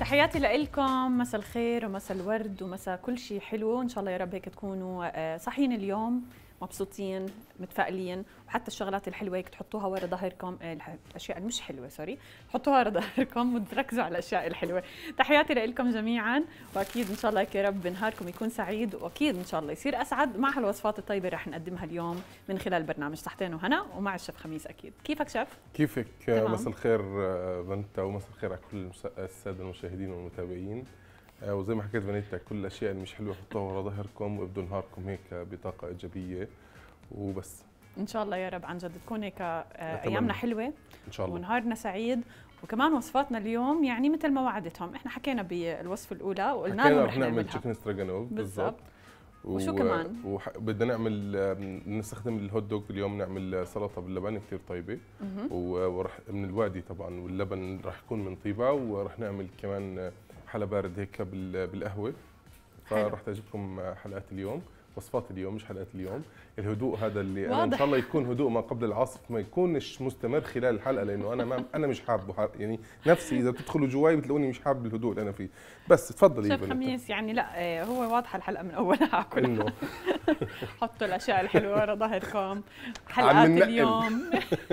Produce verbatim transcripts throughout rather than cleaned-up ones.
تحياتي لكم، مساء الخير ومساء الورد ومساء كل شيء حلو. ان شاء الله يا رب هيك تكونوا صاحيين اليوم مبسوطين متفائلين، وحتى الشغلات الحلوه هيك تحطوها ورا ظهركم، الاشياء المش حلوه سوري تحطوها ورا ظهركم وتركزوا على الاشياء الحلوه. تحياتي لكم جميعا، واكيد ان شاء الله هيك يا رب نهاركم يكون سعيد، واكيد ان شاء الله يصير اسعد مع هالوصفات الطيبه رح نقدمها اليوم من خلال برنامج صحتين وهنا ومع الشيف خميس. اكيد كيفك شيف؟ كيفك؟ مساء الخير بنتا، ومساء الخير على كل الساده المشاهدين والمتابعين. وزي ما حكيت فانيتا، كل الاشياء اللي مش حلوه حطوها ورا ظهركم وابدوا نهاركم هيك بطاقه ايجابيه وبس. ان شاء الله يا رب عن جد تكون هيك ايامنا حلوه ان شاء الله ونهارنا سعيد. وكمان وصفاتنا اليوم يعني مثل ما وعدتهم، احنا حكينا بالوصفه الاولى وقلنا لهم رح نعمل تشيكن ستراجانوف بالضبط. وشو و... كمان؟ وبدنا نعمل نستخدم الهوت دوغ اليوم، نعمل سلطه باللبن كثير طيبه، ورح من الوادي طبعا، واللبن رح يكون من طيبه، ورح نعمل كمان حلا بارد هيك بالقهوه. فرح تعجبكم حلقات اليوم، وصفات اليوم مش حلقات اليوم. الهدوء هذا اللي أنا ان شاء الله يكون هدوء ما قبل العصر، ما يكونش مستمر خلال الحلقه، لانه انا ما انا مش حابه، يعني نفسي اذا بتدخلوا جواي بتلاقوني مش حابب الهدوء اللي انا فيه. بس تفضلي شيف خميس. يعني لا هو واضحه الحلقه من اولها على كل حال. حطوا الاشياء الحلوه ورا ظهركم حلقات اليوم.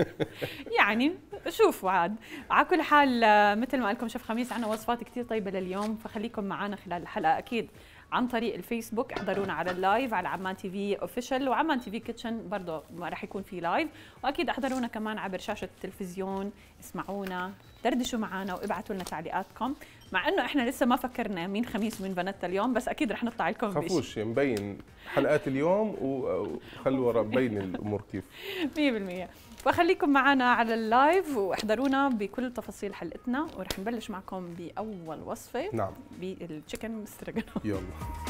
يعني شوفوا عاد على كل حال مثل ما قال لكم شيف خميس عندنا وصفات كثير طيبه لليوم، فخليكم معنا خلال الحلقه اكيد عن طريق الفيسبوك. احضرونا على اللايف على عمان تي في اوفيشال، وعمان تي في كيتشن برضه راح يكون في لايف، واكيد احضرونا كمان عبر شاشه التلفزيون، اسمعونا دردشوا معنا وابعثوا لنا تعليقاتكم. مع انه احنا لسه ما فكرنا مين خميس ومين فانيتا اليوم، بس اكيد رح نطلع لكم بشيء. خافوش مبين حلقات اليوم وخلوا ورا مبين الامور كيف مية بالمية. فخليكم معنا على اللايف واحضرونا بكل تفاصيل حلقتنا، ورح نبلش معكم باول وصفه. نعم، بالتشيكن ستراجانوف. يلا.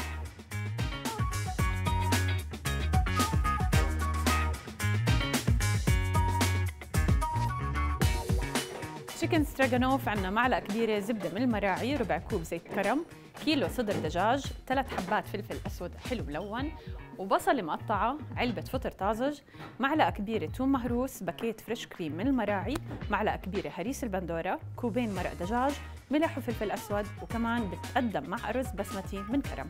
تشيكن ستراجانوف عندنا معلقه كبيره زبده من المراعي، ربع كوب زيت كرم، كيلو صدر دجاج، ثلاث حبات فلفل اسود حلو ملون، وبصل مقطعه، علبه فطر طازج، معلقه كبيره ثوم مهروس، باكيت فريش كريم من المراعي، معلقه كبيره هريس البندوره، كوبين مرق دجاج، ملح وفلفل اسود، وكمان بتقدم مع ارز بسمتي من كرم.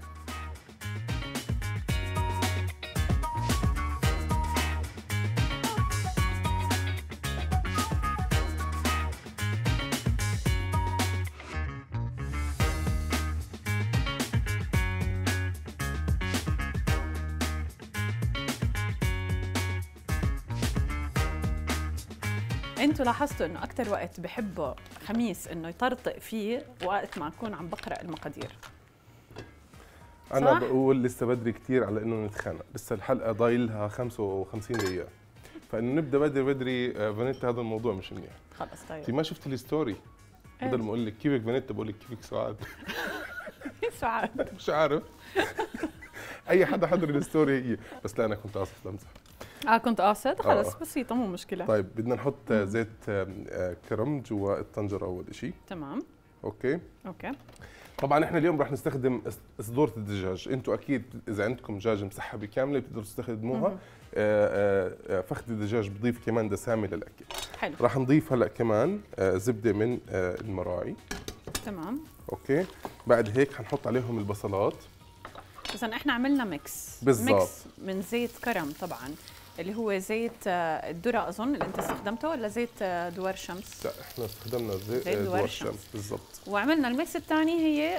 انتوا لاحظتوا انه اكثر وقت بحبوا خميس انه يطرطق فيه وقت ما نكون عم بقرا المقادير. انا صح؟ بقول لسه بدري كثير على انه نتخانق، لسه الحلقه ضايلها خمسة وخمسين دقيقه، فانه نبدا بدري بدري. فانيتا هذا الموضوع مش منيح. خلص طيب، انت ما شفتي الستوري؟ بدل ما اقول لك كيفك فانيتا بقول لك كيفك سعاد. سعاد مش عارف. اي حدا حضر الستوري هي، بس لا انا كنت قاصد امزح. اه كنت قاصد. خلص آه. بسيطه مو مشكله. طيب بدنا نحط زيت كرم جوا الطنجره اول شيء. تمام اوكي اوكي. طبعا احنا اليوم رح نستخدم صدورة الدجاج، انتم اكيد اذا عندكم دجاج مسحبه كامله بتقدروا تستخدموها. آآ آآ فخذ الدجاج بضيف كمان دسامه للاكل. حلو. رح نضيف هلا كمان زبده من المراعي. تمام اوكي. بعد هيك حنحط عليهم البصلات. اذا احنا عملنا ميكس بالزبط. ميكس من زيت كرم طبعا، اللي هو زيت الذره اظن اللي انت استخدمته، ولا زيت دوار الشمس؟ لا احنا استخدمنا زيت, زيت دوار الشمس بالضبط. وعملنا الميكس الثاني هي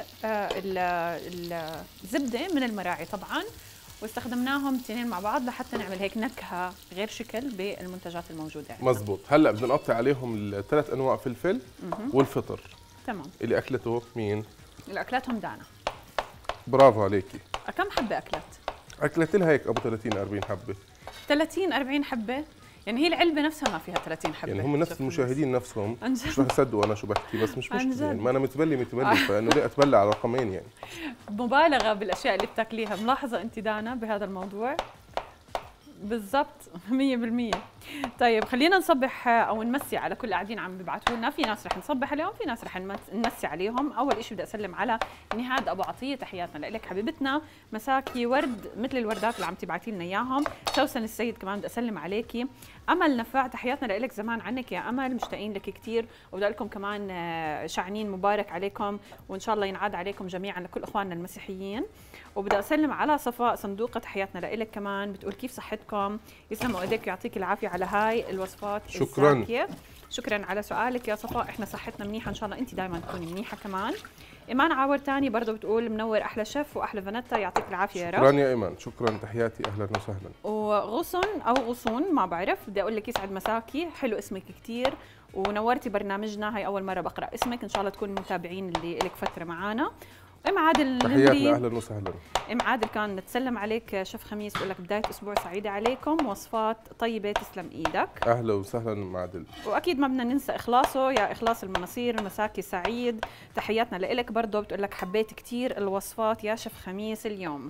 الزبده من المراعي طبعا، واستخدمناهم الاثنين مع بعض لحتى نعمل هيك نكهه غير شكل بالمنتجات الموجوده عندنا. مزبوط. هلا بدنا نقطع عليهم الثلاث انواع فلفل والفطر. تمام. اللي اكلته مين؟ اللي اكلتهم دانا. برافو عليكي. كم حبه اكلت؟ اكلت لها هيك ابو ثلاثين أربعين حبه. ثلاثين أربعين حبه؟ يعني هي العلبه نفسها ما فيها ثلاثين حبه. يعني هم نفس المشاهدين نفسهم مش رح يصدقوا انا شو بحكي، بس مش مشكله يعني، ما انا متبلي متبلي فانه ليه اتبلى على رقمين يعني. مبالغه بالاشياء اللي بتاكليها. ملاحظه انت دانا بهذا الموضوع؟ بالضبط مية بالمية. طيب خلينا نصبح او نمسي على كل قاعدين عم بيبعثوا لنا، في ناس رح نصبح عليهم، في ناس رح نمسي عليهم. اول شيء بدي اسلم على نهاد ابو عطيه، تحياتنا لك حبيبتنا، مساكي ورد مثل الوردات اللي عم تبعتي لنا اياهم. سوسن السيد كمان بدي اسلم عليكي. امل نفاع تحياتنا لك، زمان عنك يا امل، مشتاقين لك كثير، وبدي اقول لكم كمان شعنين مبارك عليكم، وان شاء الله ينعاد عليكم جميعا لكل اخواننا المسيحيين. وبدي اسلم على صفاء صندوقه، تحياتنا لك كمان، بتقول كيف صحتكم؟ يسلموا ايديك ويعطيك العافيه على هاي الوصفات شكرا الزاكية. شكرا على سؤالك يا صفاء، احنا صحتنا منيحه ان شاء الله انت دائما تكوني منيحه كمان. ايمان عاور تاني برضه بتقول منور احلى شيف واحلى فانتا، يعطيك العافيه يا رب. شكرا يا ايمان، شكرا، تحياتي، اهلا وسهلا. وغصن او غصون ما بعرف، بدي اقول لك يسعد مساكي، حلو اسمك كثير ونورتي برنامجنا، هاي اول مره بقرا اسمك، ان شاء الله تكون متابعين اللي لك فتره معنا. ام عادل تحياتنا، اهلا وسهلا. ام عادل كان نتسلم عليك شيف خميس، بقول لك بدايه اسبوع سعيده عليكم، وصفات طيبه تسلم ايدك. اهلا وسهلا ام عادل. واكيد ما بدنا ننسى اخلاصه يا اخلاص المناصير، المساكي سعيد، تحياتنا لك برضه، بتقول لك حبيت كثير الوصفات يا شيف خميس اليوم.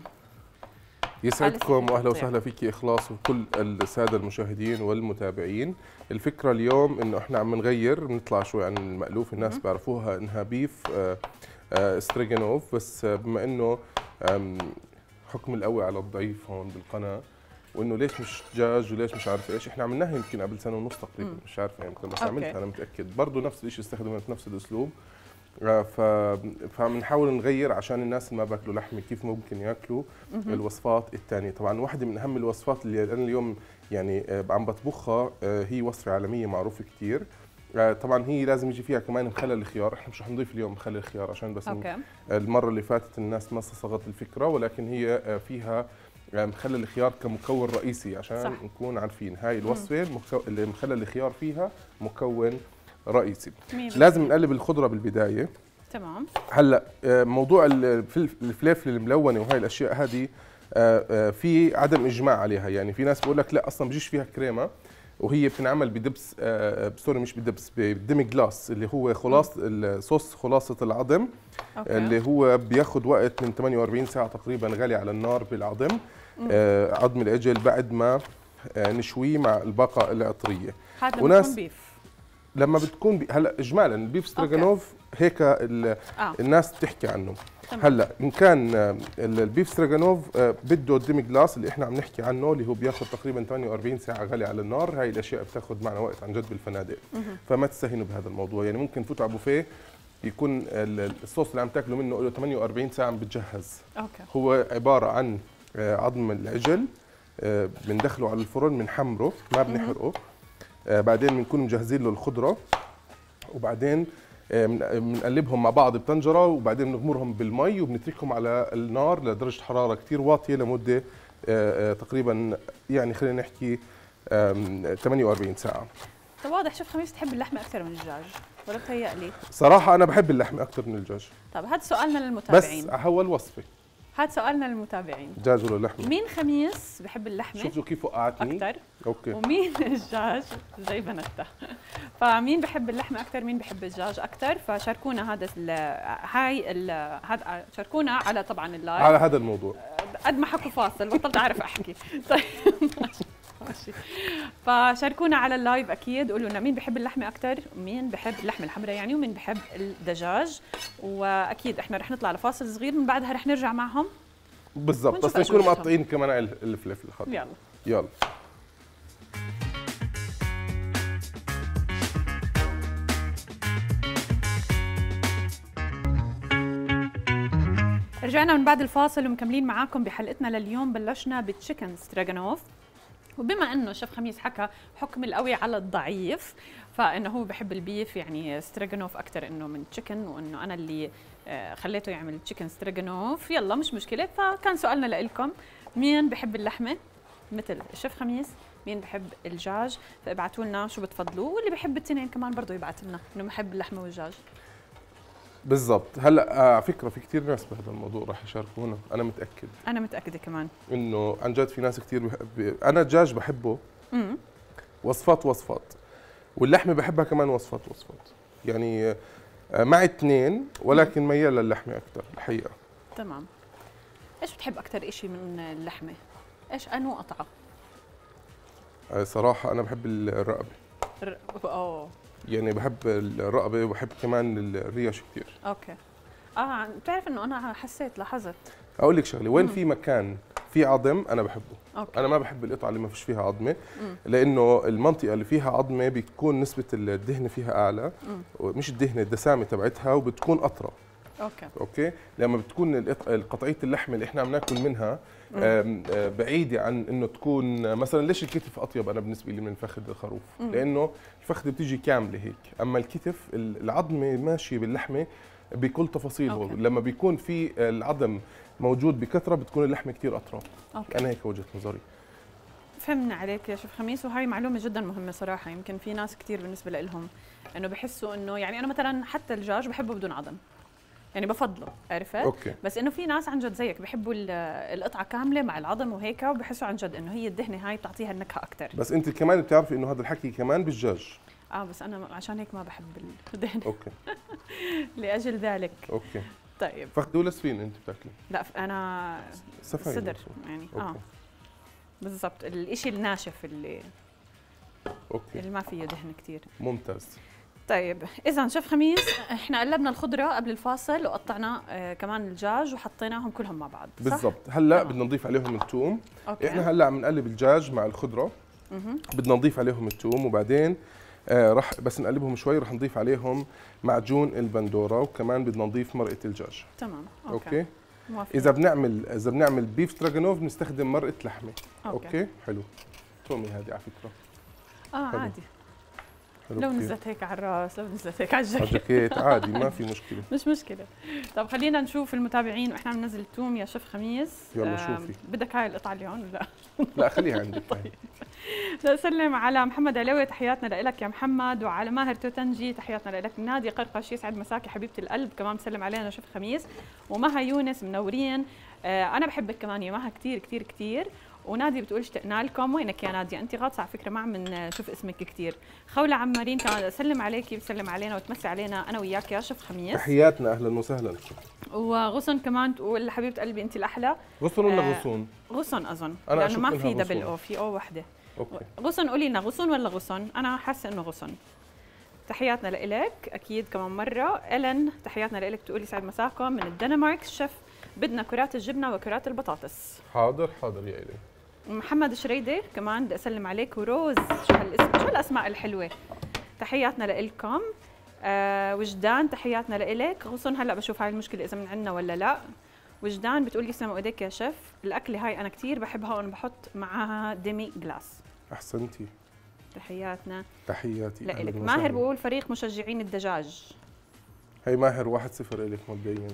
يسعدكم واهلا وسهلا فيكي اخلاص وكل الساده المشاهدين والمتابعين. الفكره اليوم انه احنا عم نغير، بنطلع شوي عن المألوف، الناس بيعرفوها انها بيف ستريغانوف، بس بما انه حكم القوي على الضعيف هون بالقناه، وانه ليش مش دجاج وليش مش عارف ايش، احنا عملناها يمكن قبل سنه ونص تقريبا، مم. مش عارفه يمكن، بس عملتها انا متاكد برضه نفس الشيء، استخدمت نفس الاسلوب. ف فبنحاول نغير عشان الناس اللي ما باكلوا لحمه كيف ممكن ياكلوا الوصفات الثانيه. طبعا واحده من اهم الوصفات اللي انا اليوم يعني عم بطبخها هي وصفه عالميه معروفه كثير. طبعا هي لازم يجي فيها كمان مخلل الخيار، احنا مش رح نضيف اليوم مخلل الخيار عشان بس أوكي. المره اللي فاتت الناس ما صغت الفكره، ولكن هي فيها مخلل الخيار كمكون رئيسي عشان صح. نكون عارفين هاي الوصفه اللي مخلل الخيار فيها مكون رئيسي. لازم نقلب الخضره بالبدايه. تمام. هلا موضوع الفلفل الملونه وهي الاشياء هذه في عدم اجماع عليها، يعني في ناس بقول لك لا اصلا بيجيش فيها كريمه، وهي بتنعمل بدبس سوري مش بدبس، بديمي جلاس اللي هو خلاص الصوص خلاصه العظم. أوكي. اللي هو بياخذ وقت من ثمانية وأربعين ساعه تقريبا غلي على النار بالعظم، عظم العجل بعد ما نشويه مع البقاء العطريه. هذا وناس بيف لما بتكون بي... هلا اجمالا البيف ستراغانوف هيك ال... آه. الناس بتحكي عنه. تمام. هلا ان كان البيف ستراغانوف بده الديمي جلاس اللي احنا عم نحكي عنه، اللي هو بياخذ تقريبا ثمانية وأربعين ساعه غالي على النار، هاي الاشياء بتاخذ معنا وقت عن جد بالفنادق. فما تستهينوا بهذا الموضوع، يعني ممكن تفوتوا على بوفيه يكون الصوص اللي عم تاكلوا منه له ثمانية وأربعين ساعه عم بتجهز. اوكي. هو عباره عن عظم العجل، بندخله على الفرن، بنحمره ما بنحرقه، آه بعدين بنكون مجهزين له الخضره، وبعدين بنقلبهم آه مع بعض بطنجره، وبعدين بنغمرهم بالمي وبنتركهم على النار لدرجه حراره كثير واطيه لمده آه آه تقريبا يعني خلينا نحكي ثمانية وأربعين ساعه. طيب واضح شيف خميس تحب اللحمه اكثر من الدجاج، ولا بتهيألي؟ صراحه انا بحب اللحمه اكثر من الدجاج. طيب هذا سؤالنا للمتابعين، بس هو الوصفه، هذا سؤالنا للمتابعين، دجاج ولا لحمه؟ مين خميس بحب اللحمه؟ شوفوا كيف وقعتني اكثر، اوكي، ومين الدجاج زي بنتها. فمين بحب اللحمه اكثر، مين بحب الدجاج اكثر؟ فشاركونا هذا ال هاي ال هذا، شاركونا على طبعا اللايف على هذا الموضوع. قد ما حكوا فاصل بطلت اعرف احكي. طيب ماشي، فشاركونا على اللايف اكيد، قولوا لنا مين بحب اللحمه اكثر، مين بحب اللحمه الحمراء يعني، ومين بحب الدجاج. واكيد احنا رح نطلع لفاصل صغير، من بعدها رح نرجع معهم بالضبط، بس نكون مقطعين كمان الفلفل الخضر. يلا يلا. رجعنا من بعد الفاصل ومكملين معاكم بحلقتنا لليوم. بلشنا بالتشيكن ستراغانوف، وبما انه شيف خميس حكى حكم القوي على الضعيف، فانه هو بحب البيف يعني ستراغانوف اكثر انه من تشيكن، وانه انا اللي خليته يعمل تشيكن ستراغانوف. يلا مش مشكله، فكان سؤالنا لكم مين بحب اللحمه مثل الشيف خميس، مين بحب الدجاج، فابعتوا لنا شو بتفضلوا، واللي بحب التنين كمان برضه يبعث لنا انه بحب اللحمه والدجاج. بالضبط. هلا على فكره في كثير ناس بهذا الموضوع راح يشاركونا، انا متاكد، انا متاكده كمان انه عن جد في ناس كثير بحب. انا الدجاج بحبه امم وصفات وصفات، واللحمه بحبها كمان وصفات وصفات، يعني مع اثنين، ولكن ميال للحمه اكثر الحقيقه. تمام. ايش بتحب اكثر شيء من اللحمه؟ ايش انو قطعه؟ صراحه انا بحب الرقبه. اه يعني بحب الرقبه وبحب كمان الريش كثير. اوكي. اه بتعرف انه انا حسيت لاحظت اقول لك شغله، وين في مكان في عظم انا بحبه. أوكي. انا ما بحب القطعه اللي ما فيش فيها عظمه، لانه المنطقه اللي فيها عظمه بتكون نسبه الدهن فيها اعلى، مش الدهن الدسامه تبعتها، وبتكون اطرى. اوكي اوكي. لما بتكون قطعيه اللحمه اللي احنا عم ناكل منها بعيده عن انه تكون مثلا، ليش الكتف اطيب انا بالنسبه لي من فخذ الخروف؟ لانه الفخذ بتيجي كامله هيك، اما الكتف العظمه ماشيه باللحمه بكل تفاصيله. أوكي. لما بيكون في العظم موجود بكثره بتكون اللحمه كثير اطرى. أوكي. انا هيك وجهه نظري. فهمنا عليك يا شيف خميس، وهي معلومه جدا مهمه صراحه. يمكن في ناس كثير بالنسبه لهم انه بحسوا انه يعني انا مثلا حتى الدجاج بحبه بدون عظم، يعني بفضله، عرفت؟ أوكي. بس انه في ناس عن جد زيك بحبوا القطعه كامله مع العظم وهيك، وبحسوا عن جد انه هي الدهنه هاي بتعطيها النكهه اكثر. بس انت كمان بتعرفي انه هذا الحكي كمان بالدجاج. اه بس انا عشان هيك ما بحب الدهن. اوكي. لاجل ذلك. اوكي. طيب فخذ ولا سفين انت بتاكلي؟ لا انا صدر يعني. أوكي. اه بالضبط، الشيء الناشف اللي اوكي اللي ما فيه دهن كثير. ممتاز. طيب اذا شيف خميس، احنا قلبنا الخضره قبل الفاصل وقطعنا آه كمان الدجاج وحطيناهم كلهم مع بعض، صح؟ بالضبط. هلا بدنا نضيف عليهم الثوم. أوكي. احنا هلا عم نقلب الدجاج مع الخضره. بدنا نضيف عليهم الثوم، وبعدين آه رح بس نقلبهم شوي، رح نضيف عليهم معجون البندوره، وكمان بدنا نضيف مرقه الدجاج. تمام. اوكي, أوكي. موافقة. اذا بنعمل اذا بنعمل بيف ستراغانوف بنستخدم مرقه لحمه. أوكي. اوكي حلو. تومي هذه على فكره. اه حلو. عادي. حلو لو كتير. نزلت هيك على الراس، لو نزلت هيك على الجاكيت. على الجاكيت عادي، ما في مشكله. مش مشكله. طب خلينا نشوف المتابعين واحنا عم ننزل الثوم يا شيف خميس. يلا شوفي. بدك هاي القطعه اليوم ولا لا خليها عندك. طيب. بدي اسلم على محمد علوي، تحياتنا لك يا محمد، وعلى ماهر توتنجي تحياتنا لك. نادي قرقش يسعد مساكي حبيبه القلب، كمان بسلم علينا شيف خميس. ومها يونس منورين. آه انا بحبك كمان يا مها كثير كثير كثير. ونادي بتقول اشتقنا لكم. وينك يا نادي؟ انت غاطسه على فكره، ما عم نشوف اسمك كثير. خوله عمارين كمان اسلم عليكي، بسلم علينا وتمسي علينا انا وياك يا شيف خميس. تحياتنا، اهلا وسهلا. وغصن كمان تقول حبيبه قلبي انت الاحلى. غصن ولا آه غصون؟ غصن اظن، أنا لانه ما في غصون. دبل او، في او وحده. اوكي. غصن قولي لنا غصن ولا غصن؟ انا حاسه انه غصن. تحياتنا لإلك اكيد كمان مره. الين تحياتنا لإلك، تقولي سعد مساكم من الدنمارك. شيف بدنا كرات الجبنه وكرات البطاطس. حاضر حاضر يا إلي. محمد شريدي كمان بدي اسلم عليك. وروز، شو هالاسم، شو الاسماء الحلوه. تحياتنا لإلكم. آه وجدان تحياتنا لإلك. غصن هلا بشوف هاي المشكله اذا من عندنا ولا لا. وجدان بتقول يسلموا ايديك يا شيف، الاكله هاي انا كثير بحبها وانا بحط معاها ديمي جلاس. احسنتي. تحياتنا تحياتي لإلك. ماهر بقول فريق مشجعين الدجاج. هي ماهر واحد صفر إلك مبدئيا.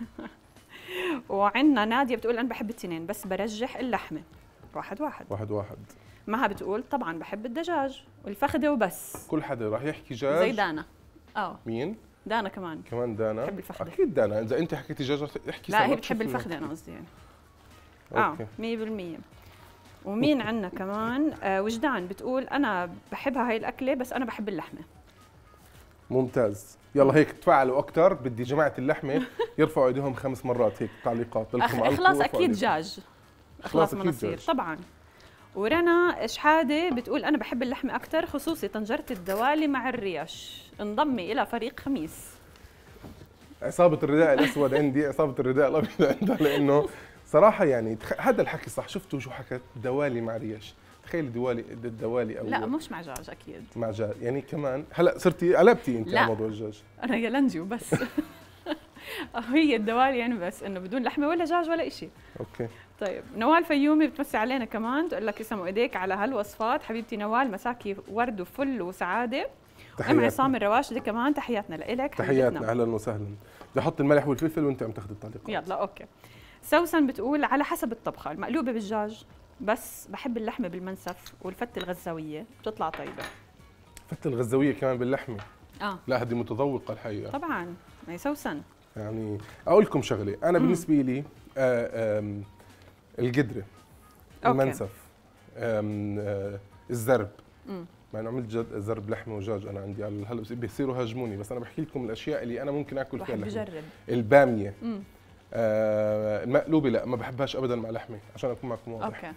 وعندنا ناديه بتقول انا بحب التنين بس برجح اللحمه. واحد واحد. واحد واحد. مها بتقول طبعا بحب الدجاج والفخده وبس. كل حدا راح يحكي جاج. زي دانا. اه مين؟ دانا كمان. كمان دانا. بحب الفخده. اكيد دانا، اذا انت حكيتي دجاج رح احكي. لا هي بتحب الفخده انا قصدي يعني. اه مية بالمية. ومين عندنا كمان؟ آه وجدان بتقول انا بحبها هاي الاكله بس انا بحب اللحمه. ممتاز. يلا هيك تفاعلوا اكثر، بدي جماعه اللحمه يرفعوا ايديهم خمس مرات هيك تعليقات. أخ... خلاص اكيد دجاج. خلاص ما نصير طبعا. ورنا شحاده بتقول انا بحب اللحمه اكثر، خصوصي طنجره الدوالي مع الريش. انضمي الى فريق خميس. عصابه الرداء الاسود عندي، عصابه الرداء الابيض عندها، لانه صراحه يعني تخ... هذا الحكي صح. شفتوا شو حكت؟ دوالي مع ريش. تخيل دوالي الدوالي او لا مش مع دجاج اكيد. مع دجاج يعني كمان. هلا صرتي قلبتي انت على موضوع الدجاج. انا يلنجي وبس. هي الدوالي يعني بس انه بدون لحمه ولا دجاج ولا شيء. اوكي. طيب نوال فيومي بتمسي علينا كمان، تقول لك يسلموا ايديك على هالوصفات حبيبتي نوال، مساكي ورد وفل وسعاده. ام عصام الرواشدي كمان تحياتنا لك. تحياتنا اهلا وسهلا. بدي احط الملح والفلفل وانت عم تاخذي التعليقات. يلا اوكي. سوسن بتقول على حسب الطبخه، المقلوبه بالدجاج بس بحب اللحمه بالمنسف، والفتة الغزاويه بتطلع طيبه. فتة الغزاويه كمان باللحمه؟ اه لا هذه متذوقه الحقيقه. طبعا هي سوسن. يعني اقول لكم شغله، انا بالنسبه لي آه آه القدره، المنسف، آه الزرب، مم. مع انه عملت جد زرب لحمه ودجاج انا عندي على هلا بيصيروا هاجموني، بس انا بحكي لكم الاشياء اللي انا ممكن اكل فيها اللحمه. بجرب. الباميه، آه المقلوبه لا ما بحبهاش ابدا مع لحمه، عشان اكون معكم واضح. اوكي.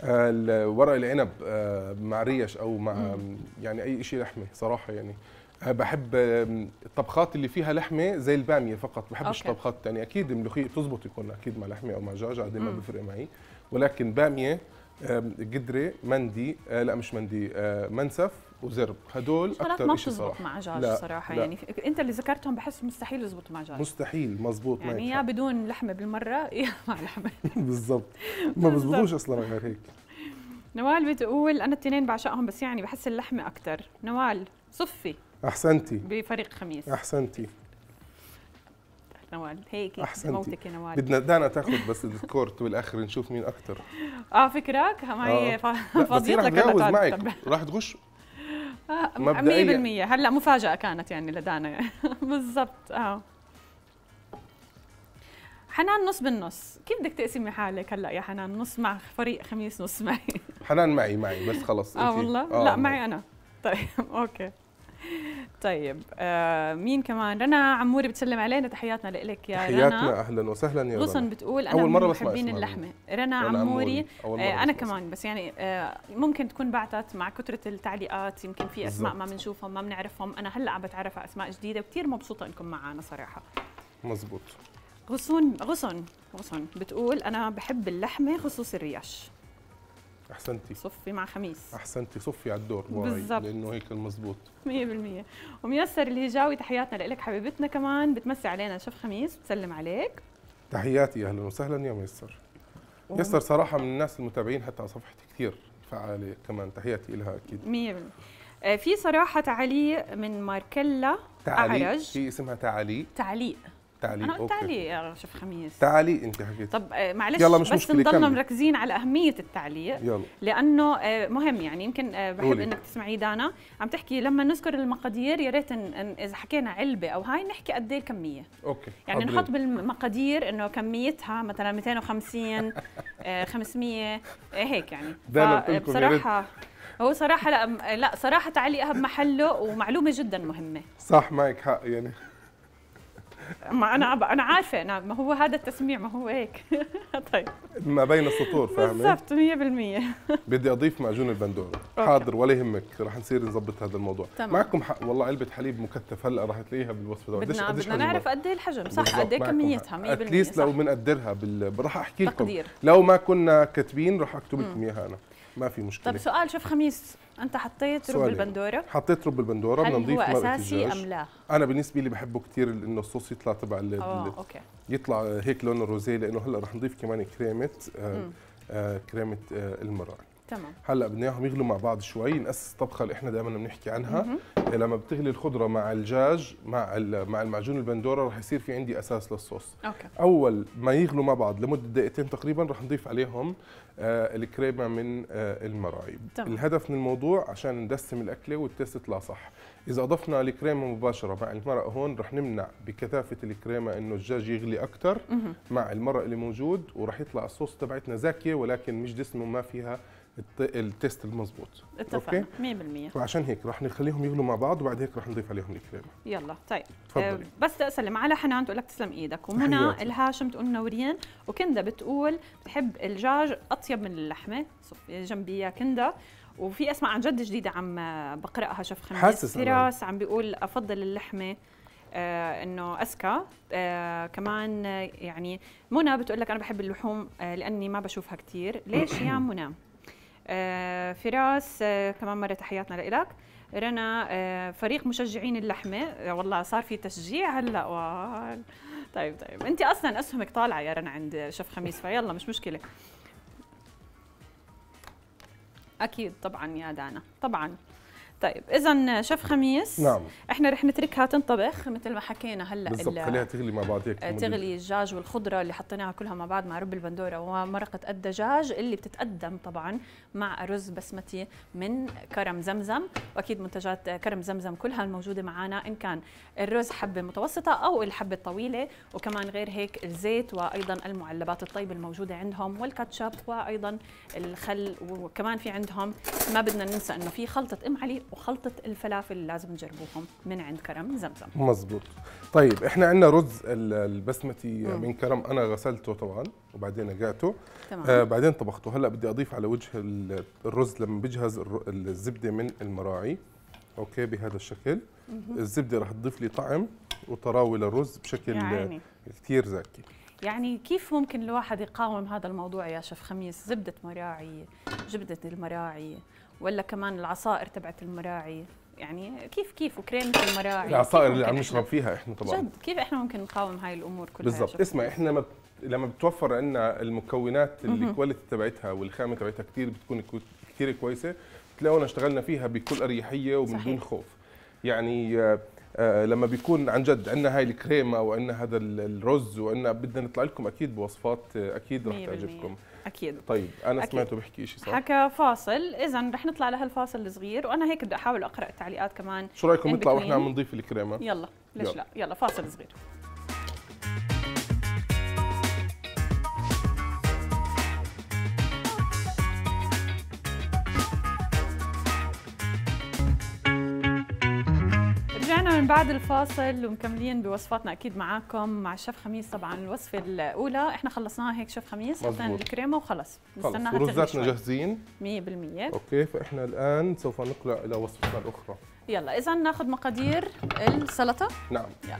آه ورق العنب آه مع ريش او مع مم. يعني اي شيء لحمه صراحه يعني. آه بحب آه الطبخات اللي فيها لحمه زي الباميه فقط، بحبش الطبخات الثانيه. اكيد الملوخيه بتزبط يكون اكيد مع لحمه او مع دجاج، عادي ما بيفرق معي، ولكن باميه آه قدره مندي آه لا مش مندي آه منسف وزرب، هدول اكثر شيء صراحه مع دجاج صراحه. لا. يعني انت اللي ذكرتهم بحس مستحيل يزبطوا مع دجاج، مستحيل مزبوط يعني يا بدون لحمه بالمره يا مع لحمه. بالضبط، ما بزبطوش اصلا غير هيك. نوال بتقول انا الاثنين بعشقهم بس يعني بحس اللحمه اكثر. نوال صفي. احسنتي. بفريق خميس. احسنتي نوال هيك موتك يا نوال. بدنا دانا تاخذ بس الكورت بالاخر نشوف مين اكثر. اه فكرك معي آه. فاضيت لك هلا معك راح تغش مية بالمية. هلا مفاجأة كانت يعني لدانا يعني. بالضبط. اه حنان نص بالنص، كيف بدك تقسمي حالك هلا يا حنان؟ نص مع فريق خميس نص معي. حنان معي معي بس خلص. اه والله آه لا معي انا. طيب اوكي طيب آه مين كمان؟ رنا عموري بتسلم علينا، تحياتنا لك يا رنا. تحياتنا اهلا وسهلا يا رنا. غصن بتقول انا أول مرة من محبين اللحمه. رنا عموري آه انا كمان، بس يعني آه ممكن تكون بعتت مع كثره التعليقات، يمكن في اسماء ما بنشوفهم ما بنعرفهم. انا هلا عم بتعرف على اسماء جديده وكثير مبسوطه انكم معنا صراحه. مزبوط. غصون غصن غصن بتقول انا بحب اللحمه خصوص الريش. احسنتي. صفي مع خميس. احسنتي صفي على الدور بالضبط، لانه هيك المزبوط مية بالمية. وميسر الهجاوي تحياتنا لك حبيبتنا كمان، بتمسي علينا شيف خميس، بتسلم عليك. تحياتي اهلا وسهلا يا ميسر. ميسر صراحه من الناس المتابعين حتى على صفحتي كثير فعاله كمان، تحياتي لها اكيد. مية بالمية. آه في صراحه تعليق من ماركيلا تعليق. أعرج. في اسمها تعليق. تعليق تعليق. أنا قلت تعليق يا شيف خميس. تعليق انت حكيت. طب معلش يلا مش بس نضلنا مركزين على اهميه التعليق. يلا. لانه مهم يعني. يمكن بحب قولي. انك تسمعي دانا عم تحكي لما نذكر المقادير يا ريت اذا حكينا علبه او هاي نحكي قد ايه الكميه. اوكي. يعني حضرين. نحط بالمقادير انه كميتها مثلا مئتين وخمسين خمسمية هيك يعني. بصراحه هو صراحه لا لا صراحه تعليقها بمحله ومعلومه جدا مهمه. صح معك حق يعني. ما انا انا عارفه انا ما هو هذا التسميع ما هو هيك. طيب ما بين السطور فاهمه. بالضبط مية بالمية. بدي اضيف معجون البندوره. حاضر ولا يهمك، رح نصير نظبط هذا الموضوع. تمام. معكم حق والله. علبه حليب مكثف هلا رح تلاقيها بالوصفه. بدنا بدنا نعرف قد ايه الحجم صح، قد ايه كميتها مية بالمية. اتليست لو بنقدرها بال... رح احكي لكم تقدير. لو ما كنا كاتبين رح اكتب لكم اياها انا، ما في مشكله. طب سؤال شيف خميس، انت حطيت رب البندوره؟ حطيت رب البندوره. بدنا نضيف مرقه الدجاج. هل هو اساسي ام لا؟ انا بالنسبه لي بحبه كثير انه الصوص يطلع تبع اه اوكي يطلع هيك لونه روزيه، لانه هلا رح نضيف كمان كريمه آه آه كريمه آه المراعي. تمام. هلا بدنا اياهم يغلوا مع بعض شوي، نأسس الطبخه اللي احنا دائما بنحكي عنها. مم. لما بتغلي الخضره مع الدجاج مع مع المعجون البندوره رح يصير في عندي اساس للصوص. اوكي. اول ما يغلوا مع بعض لمده دقيقتين تقريبا رح نضيف عليهم آه الكريمه من آه المراعي. تمام. الهدف من الموضوع عشان ندسم الاكله والتست يطلع صح. اذا اضفنا الكريمه مباشره مع المرق هون رح نمنع بكثافه الكريمه انه الدجاج يغلي اكثر مع المرق اللي موجود، ورح يطلع الصوص تبعتنا زاكيه ولكن مش دسمه وما فيها التيست المضبوط. اتفقنا مية بالمية. فعشان هيك رح نخليهم يغلوا مع بعض وبعد هيك رح نضيف عليهم الكريمه. يلا طيب تفضلي. أه بس اسلم على حنان تقول لك تسلم ايدك، ومنى الهاشم تقول منورين، وكندا بتقول بتحب الدجاج اطيب من اللحمه. صفي جنبي يا كندا. وفي اسماء عن جد جديده عم بقراها شيف خميس. فراس عم بيقول افضل اللحمه آه انه اسكى. آه كمان آه يعني منى بتقول لك انا بحب اللحوم آه لاني ما بشوفها كثير. ليش يا منى؟ آه فراس آه كمان مره تحياتنا لك. رنا آه فريق مشجعين اللحمه. آه والله صار في تشجيع هلا و... طيب طيب انت اصلا اسهمك طالعه يا رنا عند شيف خميس فيلا مش مشكله. اكيد طبعا يا دانا طبعا. طيب اذا شيف خميس نعم احنا رح نتركها تنطبخ مثل ما حكينا هلا بالضبط. خليها تغلي مع بعض هيك تغلي الدجاج والخضره اللي حطيناها كلها مع بعض مع رب البندوره ومرقه الدجاج اللي بتتقدم طبعا مع رز بسمتي من كرم زمزم. واكيد منتجات كرم زمزم كلها الموجوده معنا، ان كان الرز حبه متوسطه او الحبه الطويله، وكمان غير هيك الزيت وايضا المعلبات الطيبه الموجوده عندهم والكاتشب وايضا الخل. وكمان في عندهم ما بدنا ننسى انه في خلطه ام علي وخلطه الفلافل اللي لازم تجربوهم من عند كرم زمزم. مزبوط. طيب احنا عندنا رز البسمتي من كرم، انا غسلته طبعا وبعدين نقعته، تمام. آه بعدين طبخته. هلا بدي اضيف على وجه الرز لما بجهز الزبده من المراعي، اوكي، بهذا الشكل. الزبده رح تضيف لي طعم وطراوه للرز بشكل يعني كثير زاكي. يعني كيف ممكن الواحد يقاوم هذا الموضوع يا شيف خميس؟ زبده مراعي، زبده المراعي، ولا كمان العصائر تبعت المراعي، يعني كيف كيف وكريمه المراعي، العصائر اللي عم نشرب فيها احنا طبعا. جد كيف احنا ممكن نقاوم هاي الامور كلها؟ بالضبط. اسمع، احنا ما لما بتوفر عندنا المكونات الكواليتي تبعتها والخامه تبعتها كثير بتكون كثير كويسه، تلاقونا اشتغلنا فيها بكل اريحيه ومن دون خوف. يعني آه آه لما بيكون عن جد عندنا هاي الكريمه وعندنا هذا الرز وعندنا بدنا نطلع لكم اكيد بوصفات آه اكيد رح تعجبكم. اكيد. طيب انا سمعته بحكي شيء صح؟ حكى فاصل، اذا رح نطلع لهالفاصل الصغير وانا هيك بدي احاول اقرا التعليقات كمان. شو رايكم نطلع واحنا عم نضيف الكريمه؟ يلا ليش يلا. لا يلا فاصل صغير. رجعنا من بعد الفاصل ومكملين بوصفاتنا اكيد معاكم مع الشيف خميس. طبعا الوصفه الاولى احنا خلصناها هيك شيف خميس، حطينا الكريمه وخلص نستناها. ورزاتنا جاهزين مية بالمية. اوكي، فاحنا الان سوف نقلع الى وصفتنا الاخرى. يلا اذا ناخذ مقادير السلطه. نعم يلا.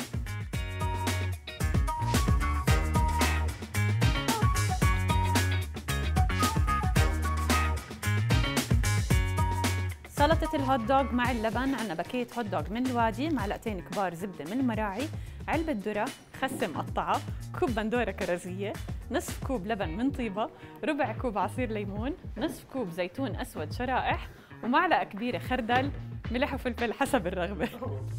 سلطة الهوت دوغ مع اللبن، عندنا باكيت هوت دوغ من الوادي، معلقتين كبار زبدة من المراعي، علبة ذرة، خسة مقطعة، كوب بندورة كرزية، نصف كوب لبن من طيبة، ربع كوب عصير ليمون، نصف كوب زيتون أسود شرائح، ومعلقة كبيرة خردل، ملح وفلفل حسب الرغبة.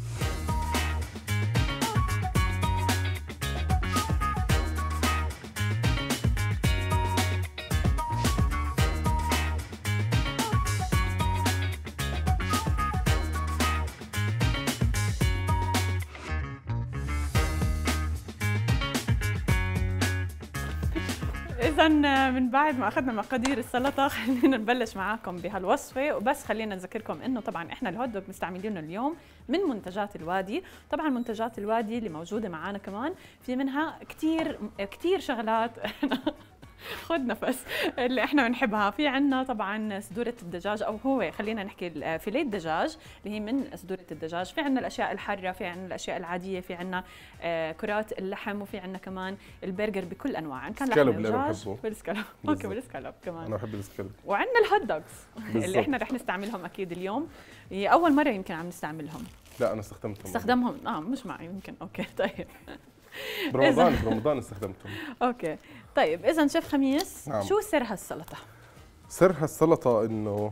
إذا من بعد ما أخذنا مقادير السلطة خلينا نبلش معاكم بهالوصفة، وبس خلينا نذكركم إنه طبعاً إحنا الهوت دوغ مستعملينه اليوم من منتجات الوادي. طبعاً منتجات الوادي اللي موجودة معانا كمان في منها كتير كتير شغلات خد نفس اللي احنا بنحبها. في عنا طبعا صدورة الدجاج، او هو خلينا نحكي فيليه الدجاج اللي هي من صدورة الدجاج. في عنا الاشياء الحاره، في عنا الاشياء العاديه، في عنا آه كرات اللحم، وفي عنا كمان البرجر بكل انواع، ان كان لحم دجاج والسكالوب. اوكي والسكالوب كمان انا بحب السكالوب. وعندنا الهوت دوغز اللي احنا رح نستعملهم اكيد اليوم، هي اول مره يمكن عم نستعملهم. لا انا استخدمتهم استخدمهم اه مش معي يمكن. اوكي طيب برمضان برمضان استخدمتهم. اوكي طيب اذا شيف خميس، نعم. شو سر هالسلطه؟ سر هالسلطه انه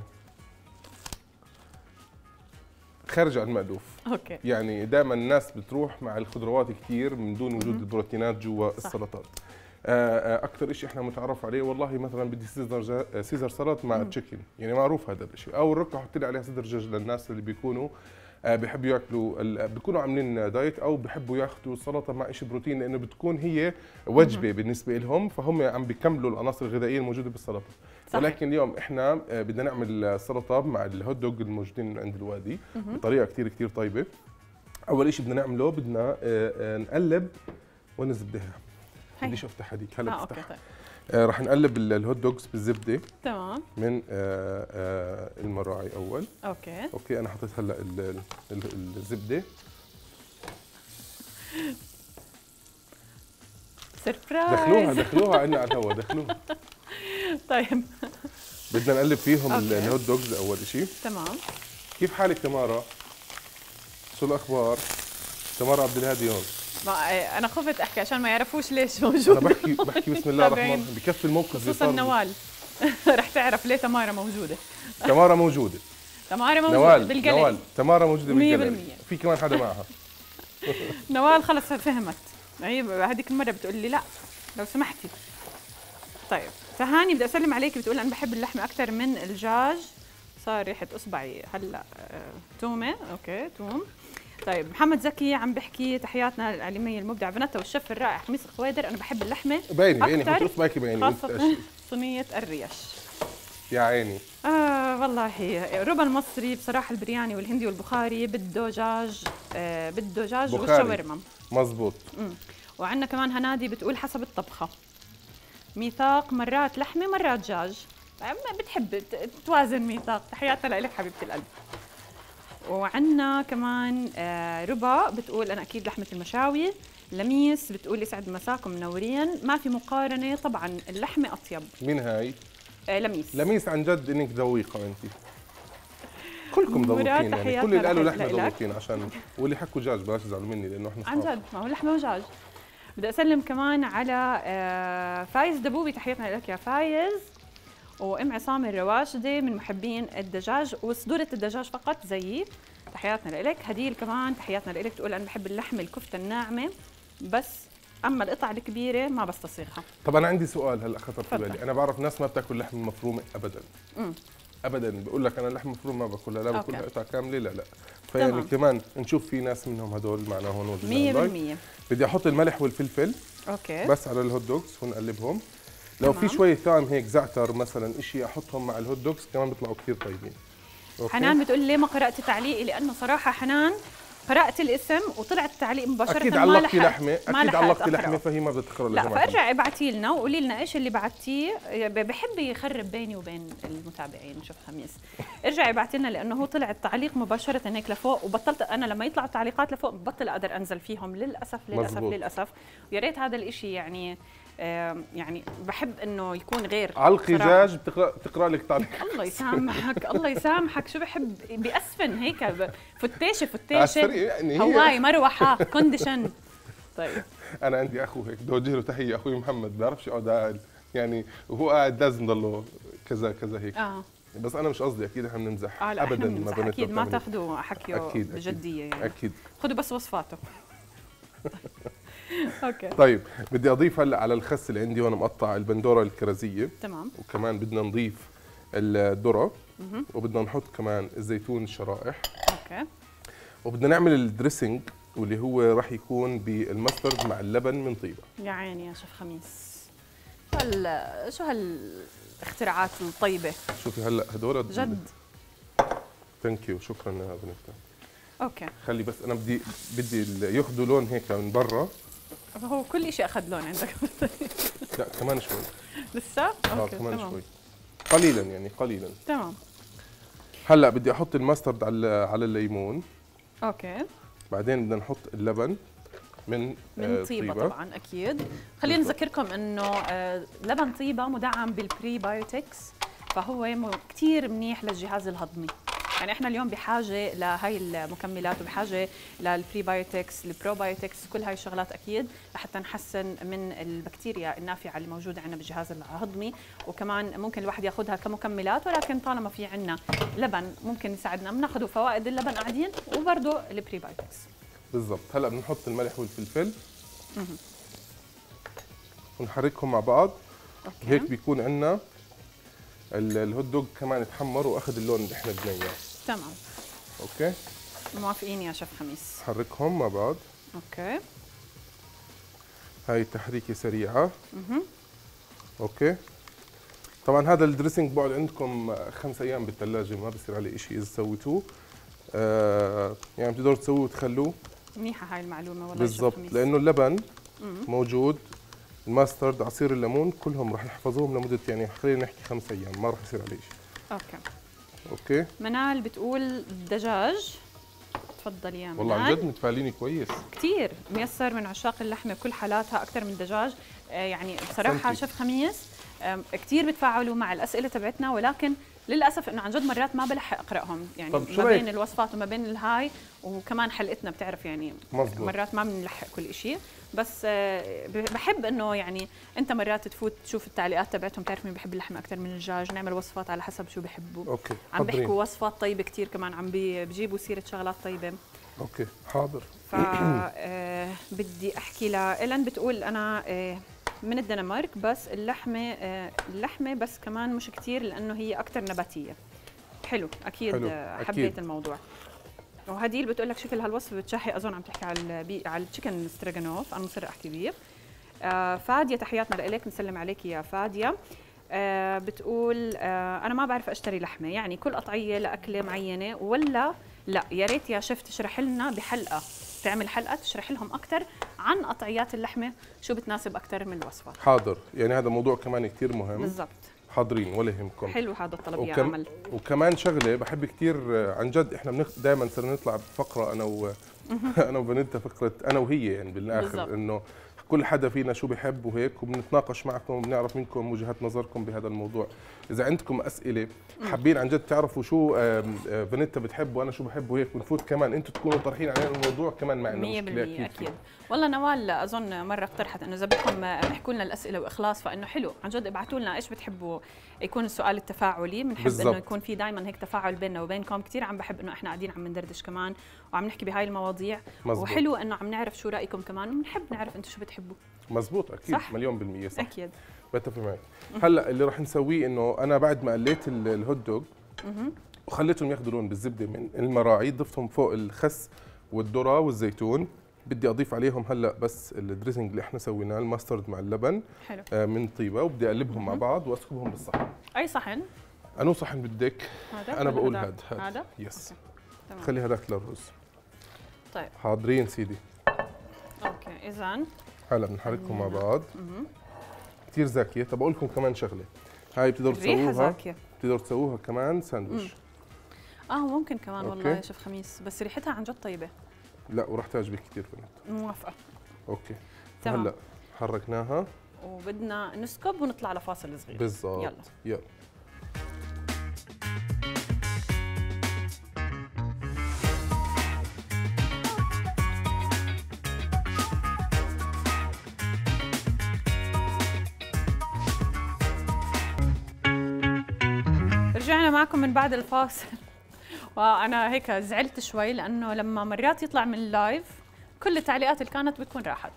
خارج عن المألوف. اوكي. يعني دائما الناس بتروح مع الخضروات كثير من دون وجود البروتينات جوا السلطات. اكثر شيء احنا متعرف عليه والله مثلا بدي سيزر سيزر سلطه مع تشيكن، يعني معروف هذا الشيء، او الركعه حط لي عليها صدر دجاج للناس اللي بيكونوا بحبوا ياكلوا بيكونوا عاملين دايت او بحبوا ياخذوا السلطه مع شيء بروتين، لانه بتكون هي وجبه بالنسبه لهم، فهم عم بيكملوا العناصر الغذائيه الموجوده بالسلطه. صحيح. ولكن اليوم احنا بدنا نعمل سلطه مع الهوت دوغ الموجودين عند الوادي بطريقه كثير كثير طيبه. اول شيء بدنا نعمله بدنا نقلب ونزبدها. بديش افتح هذيك هلا آه بفتحها. آه رح نقلب الهوت دوغز بالزبده. تمام. من آه آه المراعي اول. اوكي. اوكي انا حطيت هلا الزبده. سربرايز. دخلوها دخلوها عندنا على الهواء دخلوها. طيب بدنا نقلب فيهم الهوت دوغز اول شيء. تمام. كيف حالك تمارا؟ شو الاخبار؟ تمارا عبد الهادي هون. ما انا خفت احكي عشان ما يعرفوش ليش موجود. انا بحكي بحكي بسم الله الرحمن الرحيم، بكفي الموقف اللي صار. خصوصا نوال رح تعرف ليه تمارا موجوده. تمارا موجوده. تمارا موجوده نوال بالقلب. نوال تمارا موجوده بالقلب. مية بالمية. في كمان حدا معها. نوال خلص فهمت، هي هذيك المره بتقول لي لا لو سمحتي. طيب فهاني بدي اسلم عليك، بتقول انا بحب اللحمه اكثر من الدجاج. صار ريحه اصبعي هلا آه، تومه. اوكي توم. طيب محمد زكي عم بحكي تحياتنا للعلميه المبدعه فنتا والشيف الرائع خميس الخويدر. انا بحب اللحمه باينه باينه حط اصبعك باينه خاصه صينيه الريش. يا عيني. آه آه والله ربا المصري بصراحه البرياني والهندي والبخاري بده دجاج آه بده دجاج والشاورما مزبوط. وعندنا كمان هنادي بتقول حسب الطبخه. ميثاق مرات لحمه مرات دجاج، بتحب توازن ميثاق. تحياتنا لك حبيبه القلب. وعندنا كمان آه ربا بتقول انا اكيد لحمه المشاوي. لميس بتقول يسعد مساكم منورين، ما في مقارنه طبعا اللحمه اطيب. مين هاي؟ آه لميس. لميس عن جد انك ذويقه انت. كلكم ذوقين يعني، كل اللي قالوا لحمه ذوقين عشان واللي حكوا دجاج بلاش تزعلوا مني لانه احنا عن جد ما هو لحمه ودجاج. بدي اسلم كمان على آه فايز دبوبي، تحياتنا لك يا فايز. وام عصام الرواشدي من محبين الدجاج وصدورة الدجاج فقط زيي، تحياتنا لك. هديل كمان تحياتنا لك، تقول انا بحب اللحمه الكفته الناعمه بس اما القطع الكبيره ما بستصيغها. طب انا عندي سؤال هلا خطر في بالي، انا بعرف ناس ما بتاكل لحمه مفرومه ابدا. امم ابدا بقول لك انا اللحمه المفرومه ما باكلها، لا باكلها قطع كامله لا لا. فيعني تمام. كمان نشوف في ناس منهم هدول معنا هون مية بالمية. بدي احط الملح والفلفل اوكي بس على الهوت دوجز ونقلبهم. لو تمام. في شويه ثوم هيك زعتر مثلا شيء احطهم مع الهوت دوجز كمان بيطلعوا كثير طيبين. أوكي. حنان بتقول لي ما قرات تعليقي، لانه صراحه حنان قرات الاسم وطلع التعليق مباشره. اكيد علقتي لحمه، اكيد علقتي لحمه فهي ما بدها تقرا. لا فارجعي ابعتي لنا وقولي لنا ايش اللي بعتيه، بحب يخرب بيني وبين المتابعين. شوف خميس ارجعي ابعتي لنا، لانه هو طلع التعليق مباشره هيك لفوق وبطلت انا لما يطلعوا التعليقات لفوق ببطل اقدر انزل فيهم للاسف للاسف مزبوط. للاسف. ويا ريت هذا الشيء يعني يعني بحب انه يكون غير علقي دجاج بتقرا بتقرا لك تعليق. الله يسامحك الله يسامحك. شو بحب بيأسفن هيك فتاشه فتاشه يعني هواي مروحه كونديشن. طيب انا عندي اخو هيك بدي اوجه له تحيه، اخوي محمد بيعرفش يقعد قاعد يعني وهو قاعد لازم ضله كذا كذا هيك. اه بس انا مش قصدي، اكيد احنا بنمزح. آه ابدا ما بنمزح اكيد، ما تاخذوا حكيه بجديه يعني. اكيد خذوا بس وصفاته. اوكي طيب بدي اضيف هلا على الخس اللي عندي وانا مقطع البندوره الكرزيه. تمام. وكمان بدنا نضيف الذره وبدنا نحط كمان الزيتون الشرائح. اوكي. وبدنا نعمل الدريسنج واللي هو راح يكون بالمسترد مع اللبن من طيبه. يا عيني يا شيف خميس، هل شو هالاختراعات الطيبه. شوفي هلا هدول جد ثانك يو شكرا يا بنتنا. اوكي خلي بس انا بدي بدي ياخذوا لون هيك من برا. هو كل شيء اخذ لون عندك. لا كمان شوي لسه؟ اوكي كمان تمام. شوي قليلا يعني قليلا. تمام. هلا بدي احط الماسترد على على الليمون. اوكي. بعدين بدنا نحط اللبن من من طيبه, طيبة طبعا اكيد. خلينا نذكركم انه لبن طيبه مدعم بالبري بايوتكس، فهو كثير منيح للجهاز الهضمي. يعني احنا اليوم بحاجه لهي المكملات وبحاجه للبريبايوتكس البروبايوتكس، كل هاي الشغلات اكيد لحتى نحسن من البكتيريا النافعه اللي موجوده عندنا بالجهاز الهضمي. وكمان ممكن الواحد ياخذها كمكملات، ولكن طالما في عندنا لبن ممكن يساعدنا بناخذ فوائد اللبن قاعدين وبرضه البريبايوتكس. بالضبط. هلا بنحط الملح والفلفل ونحركهم مع بعض. أوكي. هيك بيكون عندنا الهوت دوغ كمان اتحمر واخذ اللون اللي احنا بدنا اياه. تمام. اوكي موافقين يا شيف خميس. حركهم مع بعض. اوكي. هاي تحريكه سريعه. اها اوكي. طبعا هذا الدريسنج بقعد عندكم خمس ايام بالثلاجه، ما بصير عليه شيء اذا سويتوه. آه يعني بتقدروا تسووه وتخلوه. منيحه هاي المعلومه والله. بالضبط، لانه اللبن موجود، الماسترد، عصير الليمون، كلهم راح نحفظوهم لمده يعني خلينا نحكي خمس ايام، ما راح يصير عليه شيء. اوكي. اوكي. منال بتقول دجاج. تفضلي يا منال. والله عن جد متفاعليني كويس. كثير ميسر، من عشاق اللحمه بكل حالاتها اكثر من دجاج. آه يعني بصراحه شيف خميس آه كثير بتفاعلوا مع الاسئله تبعتنا، ولكن للاسف انه عن جد مرات ما بلحق اقراهم يعني ما بين الوصفات وما بين الهاي، وكمان حلقتنا بتعرف يعني مزبوط. مرات ما بنلحق كل شيء، بس بحب انه يعني انت مرات تفوت تشوف التعليقات تبعتهم، تعرف مين بحب اللحمه اكثر من الدجاج، نعمل وصفات على حسب شو بحبوا. اوكي. عم بيحكوا وصفات طيبه كثير، كمان عم بيجيبوا سيره شغلات طيبه. اوكي حاضر. ف بدي احكي لإلن، بتقول انا من الدنمارك، بس اللحمه اللحمه بس كمان مش كثير لانه هي اكثر نباتيه. حلو اكيد. حلو. حبيت أكيد. الموضوع. وهديل بتقول لك شكل هالوصفه بتشهي، اظن عم تحكي على البي... على التشيكن ستراغانوف، انا مصر احكي بيه. آه فاديه تحياتنا لك، نسلم عليك يا فاديه. آه بتقول آه انا ما بعرف اشتري لحمه، يعني كل قطعيه لاكله معينه ولا لا؟ يا ريت يا شيف تشرح لنا بحلقه، تعمل حلقه تشرح لهم اكثر عن قطعيات اللحمه، شو بتناسب اكثر من الوصفات. حاضر، يعني هذا موضوع كمان كثير مهم. بالضبط، حاضرين ولا يهمكم. حلو هذا الطلب وكم... يا عمل. وكمان شغله بحب كثير عن جد، احنا بنخ... دائما صرنا نطلع بفقره انا و انا وبنتها، فكره انا وهي يعني بالاخر، انه كل حدا فينا شو بحب وهيك، وبنتناقش معكم وبنعرف منكم وجهات نظركم بهذا الموضوع. اذا عندكم اسئله حابين عن جد تعرفوا شو بنتها بتحب وانا شو بحب وهيك، ونفوت كمان انتم تكونوا طرحين علينا الموضوع كمان، معنا مية بالمية اكيد. والله نوال اظن مره اقترحت انه اذا بدكم احكوا لنا الاسئله واخلاص، فانه حلو عن جد ابعثوا لنا ايش بتحبوا يكون السؤال التفاعلي، بنحب انه يكون في دائما هيك تفاعل بيننا وبينكم. كثير عم بحب انه احنا قاعدين عم ندردش كمان وعم نحكي بهاي المواضيع. مزبوط. وحلو انه عم نعرف شو رايكم كمان، وبنحب نعرف انتم شو بتحبوا. مزبوط اكيد، صح؟ مليون بالمية صح. اكيد بتفق معك. هلا اللي راح نسويه انه انا بعد ما قليت الهوت دوغ وخليتهم ياخذوا لون بالزبده من المراعي، ضفتهم فوق الخس والذره والزيتون، بدي اضيف عليهم هلا بس الدريسنج اللي احنا سويناه، الماسترد مع اللبن. حلو. آه من طيبه، وبدي اقلبهم مع بعض واسكبهم بالصحن. اي صحن؟ انو صحن بدك؟ هذا انا بقول هذا. هذا؟ يس. تمام. خلي هذاك للرز. طيب حاضرين سيدي. اوكي اذا هلا بنحركهم مع بعض. كثير زاكيه. طب اقول لكم كمان شغله، هاي بتقدروا تسووها، بتقدروا تسووها كمان ساندويتش. اه ممكن كمان. والله يا شيف خميس، بس ريحتها عن جد طيبه. لا وراح تعجبك كثير بنت. موافقه. اوكي تمام. هلا حركناها وبدنا نسكب ونطلع لفاصل صغير. بالضبط. يلا يلا. رجعنا معكم من بعد الفاصل. وانا هيك زعلت شوي لانه لما مرات يطلع من اللايف كل التعليقات اللي كانت بتكون راحت،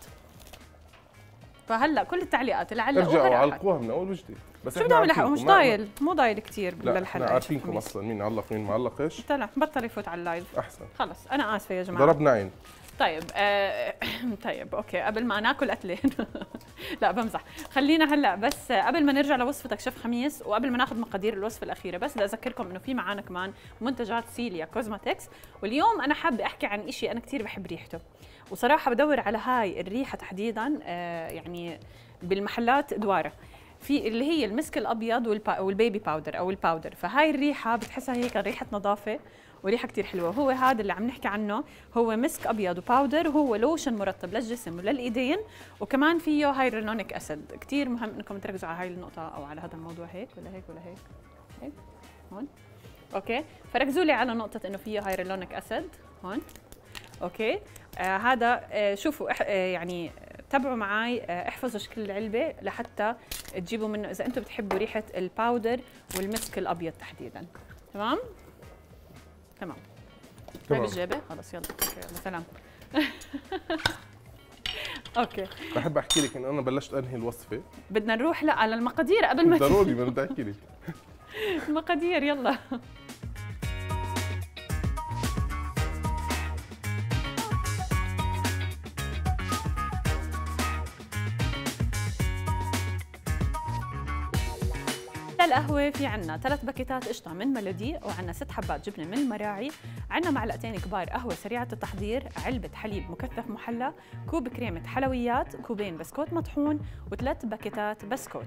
فهلا كل التعليقات اللي علقوها رجعوا علقوها من اول وجديد. بس شو بدي اعمل حق؟ مش ضايل، مو ضايل كثير للحلقه. احنا عارفينكم اصلا مين علق مين ما علقش. طلع بطل يفوت على اللايف. احسن. خلص انا اسفه يا جماعه. ضربنا عين. طيب آه طيب اوكي، قبل ما ناكل اكلين لا بمزح. خلينا هلا بس قبل ما نرجع لوصفتك شيف خميس، وقبل ما ناخذ مقادير الوصفه الاخيره، بس بدي اذكركم انه في معانا كمان منتجات سيليا كوزماتكس. واليوم انا حابه احكي عن شيء انا كثير بحب ريحته، وصراحه بدور على هاي الريحه تحديدا. آه يعني بالمحلات دواره في اللي هي المسك الابيض والبيبي باودر او الباودر، فهاي الريحه بتحسها هيك ريحه نظافه وريحه كثير حلوه. هو هذا اللي عم نحكي عنه، هو مسك ابيض وباودر، وهو لوشن مرطب للجسم وللايدين، وكمان فيه هايرونيك اسيد. كثير مهم انكم تركزوا على هاي النقطه او على هذا الموضوع. هيك ولا هيك ولا هيك هيك هون. اوكي، فركزوا لي على نقطه انه فيه هايرونيك اسيد هون. اوكي آه هذا آه شوفوا آه يعني تابعوا معي، آه احفظوا شكل العلبه لحتى تجيبوا منه اذا انتم بتحبوا ريحه الباودر والمسك الابيض تحديدا. تمام تمام. هاي بالجيبه خلص. يلا اوكي يلا سلام. اوكي بحب احكي لك انه انا بلشت انهي الوصفه. بدنا نروح لا على المقادير قبل ما ضروري بدي احكي لك المقادير. يلا للقهوة في عنا ثلاث باكيتات قشطة من ميلودي، وعنا ست حبات جبنة من المراعي، عنا معلقتين كبار قهوة سريعة التحضير، علبة حليب مكثف محلى، كوب كريمة حلويات، كوبين بسكوت مطحون، وثلاث باكيتات بسكوت.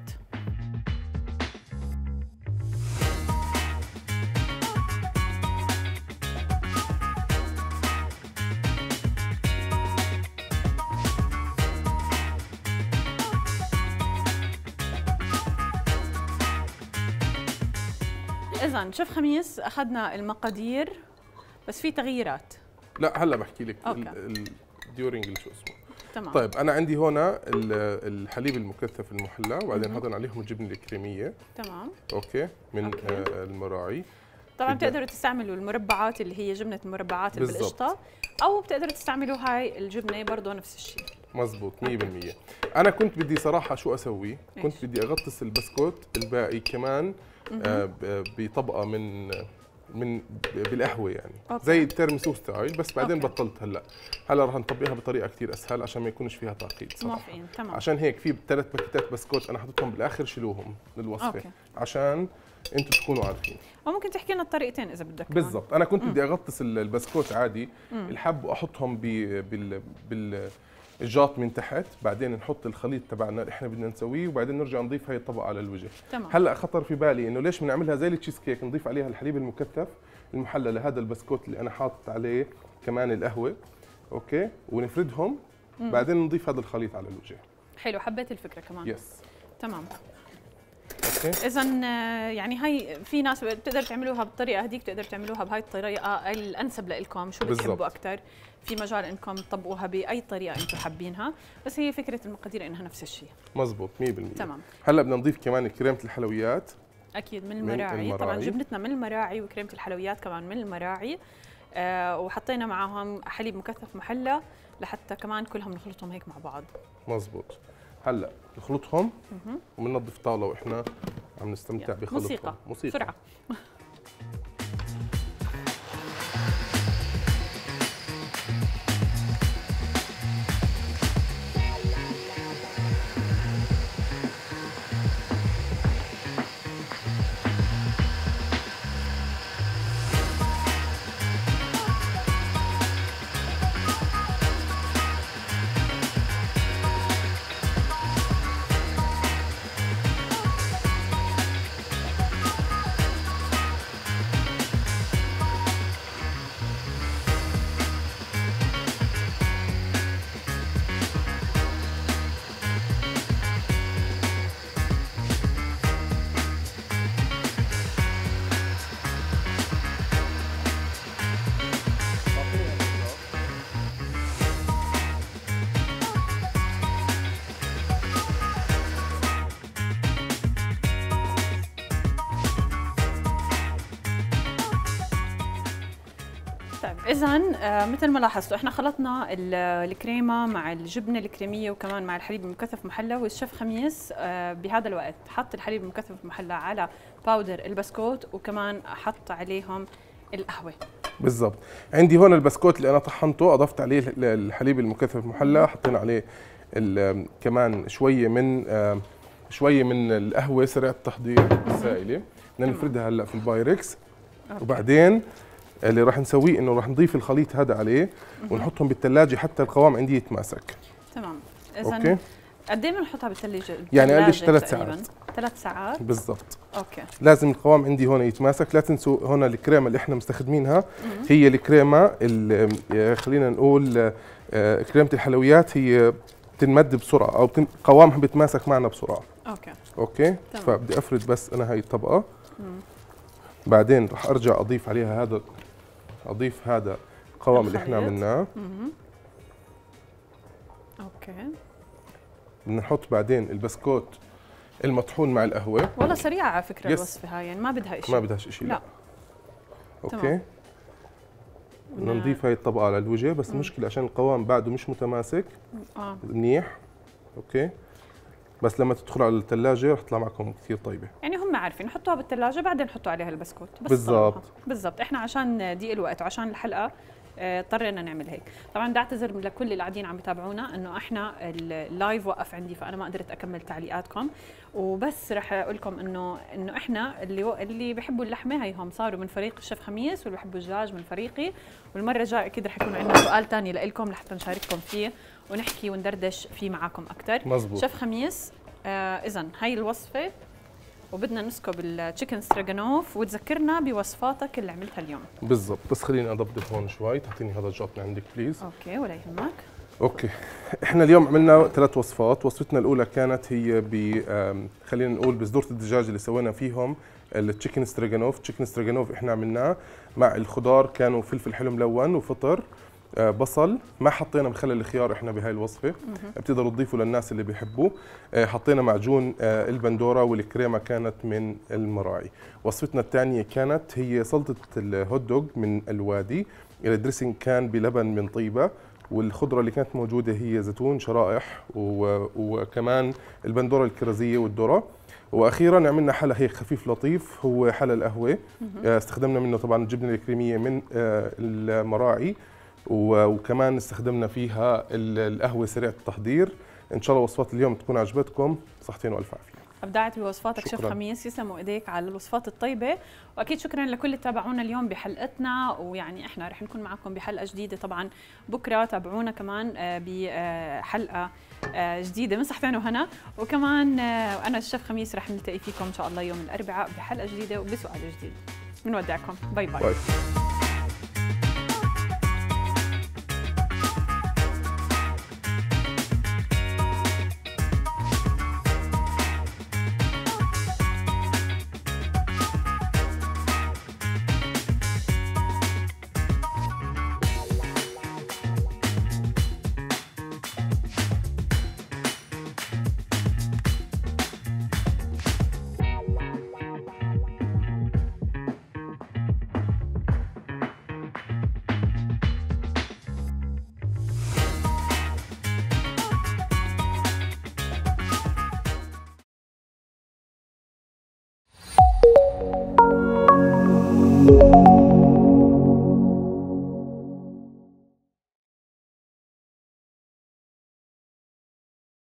إذن شيف خميس أخذنا المقادير، بس في تغييرات. لا هلا بحكي لك ديورينج شو اسمه. تمام. طيب أنا عندي هنا الحليب المكثف المحلى، وبعدين هذا عليهم الجبنة الكريمية. تمام. أوكي من أوكي. آه المراعي. طبعا بتقدروا تستعملوا المربعات اللي هي جبنة المربعات اللي بالقشطة، أو بتقدروا تستعملوا هاي الجبنة برضه نفس الشيء. مزبوط مية بالمية. أنا كنت بدي صراحة شو أسوي؟ كنت بدي أغطس البسكوت الباقي كمان آه بطبقة من من بالقهوه يعني أوكي. زي التيرميسو ستايل، بس بعدين أوكي. بطلت هلا. هلا رح نطبقها بطريقه كثير اسهل عشان ما يكونش فيها تعقيد صراحه. موافقين تمام. عشان هيك في ثلاث باكيتات بسكوت انا حطيتهم بالاخر، شيلوهم للوصفه. أوكي. عشان انتم تكونوا عارفين. وممكن تحكي لنا الطريقتين اذا بدك. بالضبط. انا كنت مم. بدي اغطس البسكوت عادي مم. الحب واحطهم بال بال بال الجاط من تحت، بعدين نحط الخليط تبعنا اللي احنا بدنا نسويه، وبعدين نرجع نضيف هاي الطبقه على الوجه. تمام. هلا خطر في بالي انه ليش بنعملها زي التشيز كيك، نضيف عليها الحليب المكثف المحلى لهذا البسكوت اللي انا حاطط عليه كمان القهوه، اوكي، ونفردهم. مم. بعدين نضيف هذا الخليط على الوجه. حلو، حبيت الفكره كمان. يس. تمام. اوكي. اذا يعني هي في ناس بتقدر تعملوها بالطريقه هذيك، بتقدر تعملوها بهاي الطريقه الانسب لكم، شو بتحبوا اكثر. في مجال انكم تطبقوها باي طريقه انتم حابينها، بس هي فكره المقادير انها نفس الشيء. مزبوط مية بالمية. تمام. هلا بدنا نضيف كمان كريمه الحلويات. اكيد من المراعي. من المراعي طبعا جبنتنا من المراعي، وكريمه الحلويات كمان من المراعي. آه وحطينا معاهم حليب مكثف محلى لحتى كمان كلهم نخلطهم هيك مع بعض. مزبوط. هلا نخلطهم وبننظف طاوله واحنا عم نستمتع بخلطهم. موسيقى موسيقى بسرعه. إذا مثل ما لاحظتوا احنا خلطنا الكريمه مع الجبنه الكريميه وكمان مع الحليب المكثف محلى، والشيف خميس بهذا الوقت حط الحليب المكثف محلى على باودر البسكوت وكمان حط عليهم القهوه. بالضبط. عندي هون البسكوت اللي انا طحنته، اضفت عليه الحليب المكثف محلى، حطينا عليه كمان شويه من شويه من القهوه سريعه التحضير السائله، بدنا نفردها هلا في البايركس. أوكي. وبعدين اللي راح نسويه انه راح نضيف الخليط هذا عليه ونحطهم بالثلاجه حتى القوام عندي يتماسك. تمام. اذا قد ايه بنحطها بالثلاجه؟ يعني قبل ثلاث ساعات. ثلاث ساعات بالضبط. اوكي. لازم القوام عندي هون يتماسك. لا تنسوا هون الكريمه اللي احنا مستخدمينها هي الكريمه اللي خلينا نقول كريمه الحلويات، هي بتنمد بسرعه او قوامها بيتماسك معنا بسرعه. اوكي. اوكي. تمام. فبدي افرد بس انا هاي الطبقه. مم. بعدين راح ارجع اضيف عليها هذا اضيف هذا القوام اللي احنا عملناه. اوكي. بدنا نحط بعدين البسكوت المطحون مع القهوه. والله سريعه على فكره الوصفه هاي، يعني ما بدها شيء. ما بدها شيء. لا, لا. اوكي. تمام. بدنا نضيف هاي الطبقه على الوجه، بس المشكله عشان القوام بعده مش متماسك اه منيح. اوكي. بس لما تدخل على الثلاجه رح تطلع معكم كثير طيبه. يعني هم عارفين نحطوها بالثلاجه بعدين نحطوا عليها البسكوت بس. بالضبط بالضبط. احنا عشان ضيق الوقت وعشان الحلقه اضطرينا نعمل هيك. طبعا بدي اعتذر لكل اللي قاعدين عم يتابعونا انه احنا اللايف وقف عندي فانا ما قدرت اكمل تعليقاتكم، وبس رح اقول لكم انه انه احنا اللي اللي بيحبوا اللحمه هيهم صاروا من فريق الشيف خميس، واللي بيحبوا الدجاج من فريقي، والمره الجايه اكيد رح يكون عندنا سؤال ثاني لكم لحتى نشارككم فيه ونحكي وندردش فيه معاكم اكثر. مزبوط. شيف خميس، آه اذا هاي الوصفه وبدنا نسكب التشيكن ستراغانوف وتذكرنا بوصفاتك اللي عملتها اليوم. بالضبط. بس خليني اضبط هون شوي، تعطيني هذا الجاط من عندك بليز. اوكي ولا يهمك. اوكي. احنا اليوم عملنا ثلاث وصفات. وصفتنا الاولى كانت هي ب خلينا نقول بصدورة الدجاج اللي سوينا فيهم التشيكن ستراغانوف. تشيكن ستراغانوف احنا عملناه مع الخضار، كانوا فلفل حلو ملون وفطر، بصل، ما حطينا مخلل الخيار احنا بهاي الوصفه، بتقدروا تضيفوا للناس اللي بيحبوه. حطينا معجون البندوره، والكريمه كانت من المراعي. وصفتنا الثانيه كانت هي سلطه الهوت دوغ من الوادي، الدريسنج كان بلبن من طيبه، والخضره اللي كانت موجوده هي زيتون شرائح وكمان البندوره الكرزيه والذره. واخيرا عملنا حلا هيك خفيف لطيف هو حلا القهوه. استخدمنا منه طبعا الجبنه الكريميه من المراعي، وكمان استخدمنا فيها القهوه سريعه التحضير. ان شاء الله وصفات اليوم تكون عجبتكم. صحتين والف عافيه. ابدعت بوصفاتك شيف خميس، يسلموا ايديك على الوصفات الطيبه، واكيد شكرا لكل اللي تابعونا اليوم بحلقتنا، ويعني احنا رح نكون معكم بحلقه جديده طبعا بكره. تابعونا كمان بحلقه جديده من صحتين وهنا، وكمان انا الشيف خميس رح نلتقي فيكم ان شاء الله يوم الاربعاء بحلقه جديده وبسؤال جديد. بنودعكم، باي باي, باي.